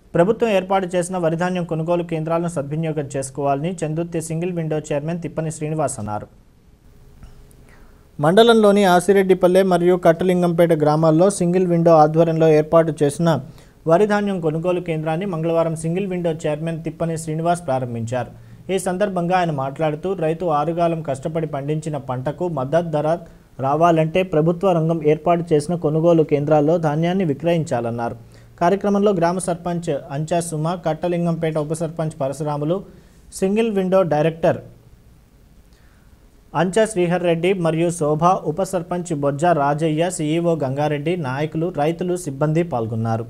ప్రభుత్వం ఏర్పాటు చేసిన వరిధాన్యం కొనుగోలు కేంద్రాలను సద్వినియోగం చేసుకోవాలని Chandurthi single window chairman Tippani Srinivas అన్నారు. మండలంలోని ఆసిరెడ్డిపల్లె మరియు కట్టలింగంపేట గ్రామాల్లో సింగిల్ విండో ఆధ్వర్యంలో ఏర్పాటు చేసిన వరిధాన్యం కొనుగోలు కేంద్రాన్ని మంగళవారం single window chairman Tippani Srinivas ప్రారంభించారు. ఈ సందర్భంగా ఆయన మాట్లాడుతూ రైతు ఆరుగాలం కష్టపడి పండించిన పంటకు మద్దతు ధర రావాలంటే ప్రభుత్వ రంగం ఏర్పాటు చేసిన కొనుగోలు కేంద్రాల్లో ధాన్యాన్ని విక్రయించాలన్నారు. కార్యక్రమంలో గ్రామ సర్పంచ్ అంచా సుమ, కట్టలింగంపేట ఉప sarpanch Parashuramulu, single window director Ancha Srihar Reddy మరియు శోభ, ఉప సర్పంచ్ బొజ్జ రాజయ్య, సీఈఓ గంగారెడ్డి, నాయకులు, రైతులు, సిబ్బంది పాల్గొన్నారు.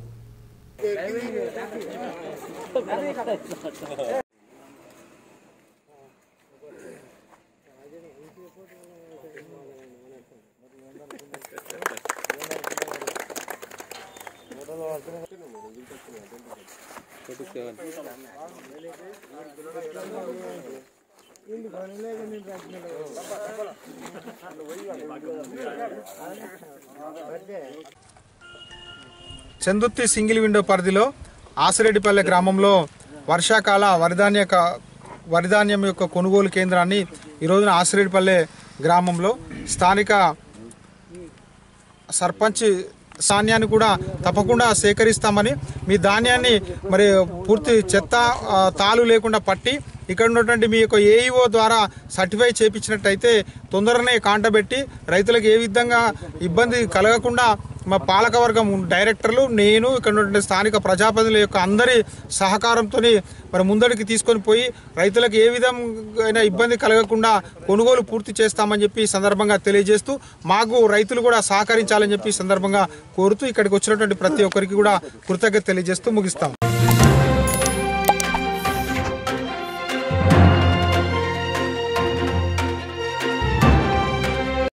చందుర్తి సింగిల్ విండో పరిధిలో ఆసిరెడ్డిపల్లె గ్రామంలో వర్షాకాల వరిధాన్యం యొక్క కొనుగోలు కేంద్రాన్ని ఈరోజున ఆసిరెడ్డిపల్లె గ్రామంలో స్థానిక సర్పంచ్ ధాన్యాన్ని కూడా తప్పకుండా సేకరిస్తామని, మీ ధాన్యాన్ని మరి పూర్తి చెత్త తాలు లేకుండా పట్టి ఇక్కడ ఉన్నటువంటి మీ యొక్క ఏఈఓ ద్వారా సర్టిఫై చేయించినట్టయితే తొందరనే కాంటబెట్టి రైతులకు ఏ విధంగా ఇబ్బంది కలగకుండా మా పాలకవర్గం డైరెక్టర్లు, నేను, ఇక్కడ ఉన్నటువంటి స్థానిక ప్రజాప్రతినిధుల యొక్క అందరి సహకారంతో మరి ముందడికి తీసుకొని పోయి రైతులకు ఏ విధంగా ఇబ్బంది కలగకుండా కొనుగోలు పూర్తి చేస్తామని చెప్పి ఈ సందర్భంగా తెలియజేస్తూ, మాకు రైతులు కూడా సహకరించాలని చెప్పి ఈ సందర్భంగా కోరుతూ ఇక్కడికి వచ్చినటువంటి ప్రతి ఒక్కరికి కూడా కృతజ్ఞత తెలియజేస్తూ ముగిస్తాం.